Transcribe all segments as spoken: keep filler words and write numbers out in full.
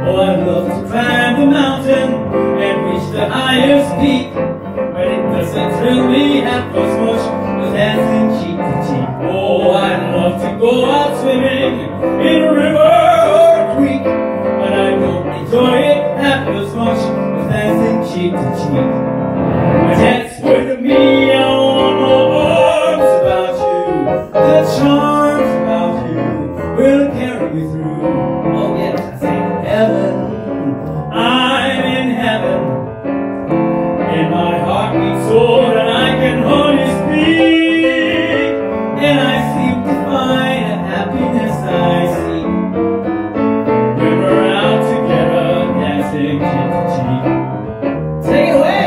Oh, I'd love to climb the mountain and reach the highest peak, but it doesn't thrill me half as much as dancing cheek to cheek. Oh, I'd love to go out swimming in a river or a creek, but I don't enjoy it half as much as dancing cheek to cheek. But that's with me, I want more arms about you. The charms about you will carry me through. Oh yes, I say heaven, I'm in heaven, and my heart beats so that I can hardly speak, and I seem to find a happiness I seek when we're out together dancing cheek to cheek. Take it away!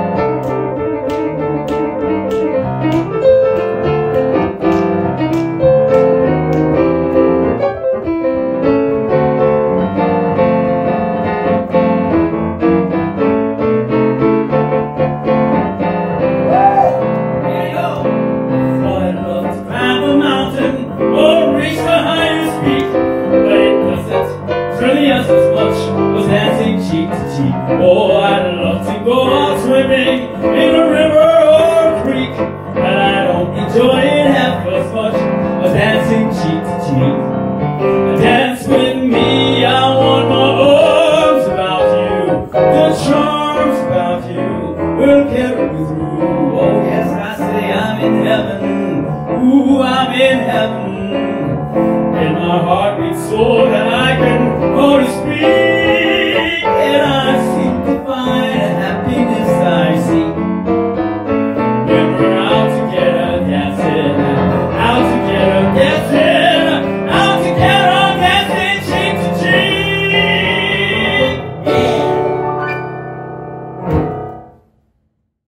Oh, I'd love to go out swimming in a river or a creek, but I don't enjoy it half as much as dancing cheek to cheek. Dance with me, I want my arms about you. The charms about you will carry me through. Oh yes, I say I'm in heaven. Ooh, I'm in heaven, and my heart beats so that I can hardly speak.